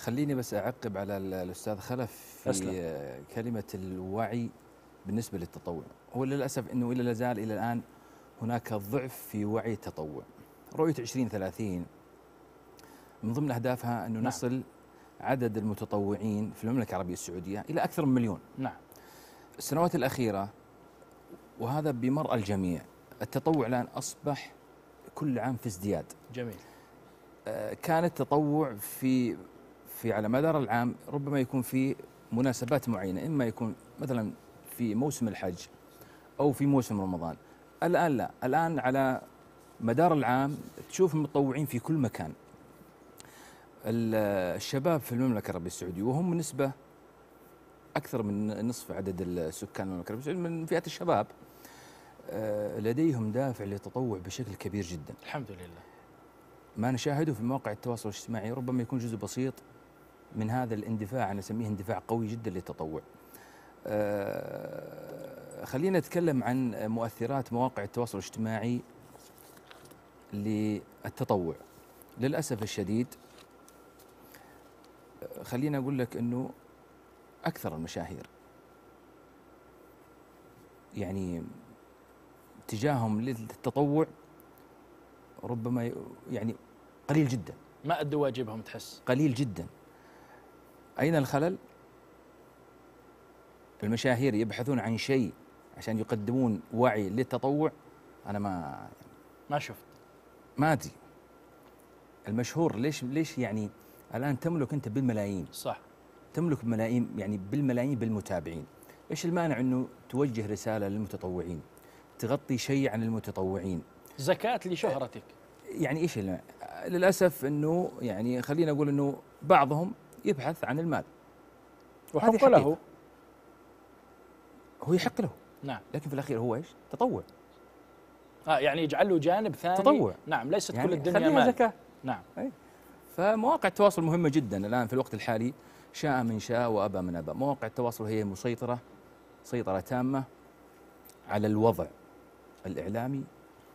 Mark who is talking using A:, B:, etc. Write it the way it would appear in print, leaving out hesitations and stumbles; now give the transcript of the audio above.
A: خليني بس أعقب على الأستاذ خلف في
B: أسلم.
A: كلمة الوعي بالنسبة للتطوع. هو للأسف أنه إلى لازال إلى الآن هناك ضعف في وعي التطوع. رؤية 2030 من ضمن أهدافها أنه نصل عدد المتطوعين في المملكة العربية السعودية إلى أكثر من 1,000,000.
B: نعم.
A: السنوات الأخيرة وهذا بمرأى الجميع التطوع الآن أصبح كل عام في ازدياد.
B: جميل.
A: كان التطوع في على مدار العام ربما يكون في مناسبات معينة، إما يكون مثلا في موسم الحج أو في موسم رمضان. الآن لا، الآن على مدار العام تشوف المتطوعين في كل مكان. الشباب في المملكة العربية السعودية وهم نسبة أكثر من نصف عدد السكان المملكة العربية السعودية من فئة الشباب، لديهم دافع للتطوع بشكل كبير جدا.
B: الحمد لله.
A: ما نشاهده في مواقع التواصل الاجتماعي ربما يكون جزء بسيط من هذا الاندفاع، أنا أسميه اندفاع قوي جدا للتطوع. خلينا نتكلم عن مؤثرات مواقع التواصل الاجتماعي للتطوع. للأسف الشديد خلينا أقول لك أنه أكثر المشاهير يعني اتجاههم للتطوع ربما يعني قليل جدا،
B: ما أدوا واجبهم تحس؟
A: قليل جدا. أين الخلل؟ المشاهير يبحثون عن شيء عشان يقدمون وعي للتطوع. أنا
B: ما شفت،
A: ما أدري. المشهور ليش يعني الآن تملك أنت بالملايين،
B: صح،
A: تملك ملايين يعني بالملايين بالمتابعين. إيش المانع أنه توجه رسالة للمتطوعين، تغطي شيء عن المتطوعين،
B: زكاة لشهرتك؟
A: يعني إيش للأسف أنه يعني خلينا أقول أنه بعضهم يبحث عن المال
B: وحق له،
A: هو يحق له،
B: نعم،
A: لكن في الأخير هو إيش؟ تطوع.
B: يعني يجعل له جانب ثاني،
A: تطوع،
B: نعم، ليست
A: يعني
B: كل الدنيا مال،
A: زكاة.
B: نعم.
A: فمواقع التواصل مهمة جدا الآن في الوقت الحالي، شاء من شاء وأبى من أبى. مواقع التواصل هي مسيطرة سيطرة تامة على الوضع الإعلامي